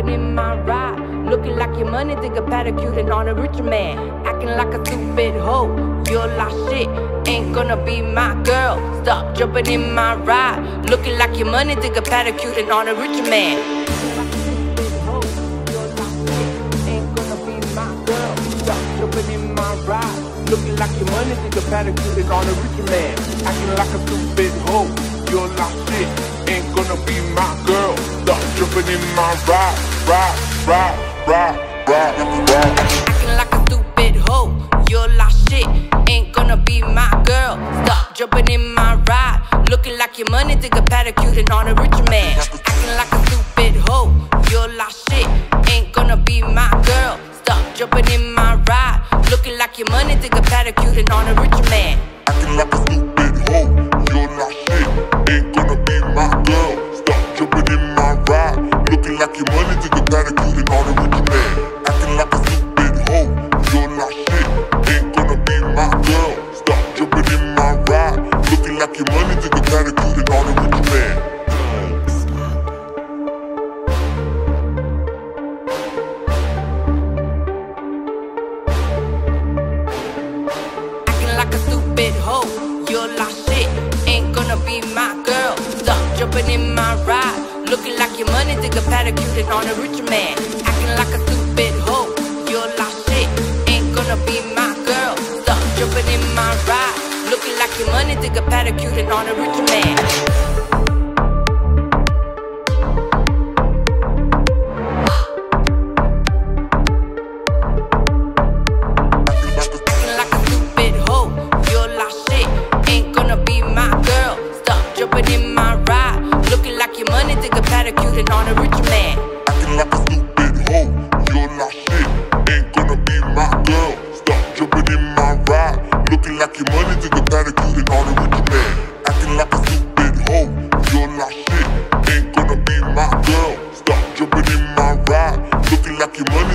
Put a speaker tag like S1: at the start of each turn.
S1: jumping in my ride, looking like your money, think a pedicure and on a richer man. Acting like a stupid hoe, you're lost shit, ain't gonna be my girl. Stop jumping in my ride, looking like your money, think a pedicure and on a richer man. Looking like your money, think a pedicure and on a richer man. Acting like a stupid hoe, you're lost shit, ain't gonna be my girl. Stop jumping in my ride, ride, ride, ride, ride, ride. Acting like a stupid hoe, you're lost shit, ain't gonna be my girl. Stop jumping in my ride, looking like your money, think a pedicure and on a richer man. Acting like a stupid hoe, you're lost shit, ain't gonna be my girl. Stop jumping in my ride, looking like your money, think a pedicure and on a richer man.
S2: Acting like a stupid hoe, you're not shit, ain't gonna be my girl. Stop jumping in my ride, looking like your money, think a pedicure and on a richer man. Acting like a stupid hoe, you're not shit, ain't gonna be my girl. Stop jumping in my ride, looking like your money, think a pedicure and on a richer man.
S1: Like a stupid hoe, you're lost shit, ain't gonna be my girl. Stop jumping in my ride, looking like your money, think a pedicure and on a richer man. Acting like a stupid hoe, you're lost shit, ain't gonna be my girl. Stop jumping in my ride, looking like your money, think a pedicure and on a richer man. On a richer man.
S2: Acting like a stupid hoe, you're not shit, ain't gonna be my girl. Stop jumping in my ride, looking like your money, think a pedicure and on a richer man. Acting like a stupid hoe, you're not shit, ain't gonna be my girl. Stop jumping in my ride, looking like your money.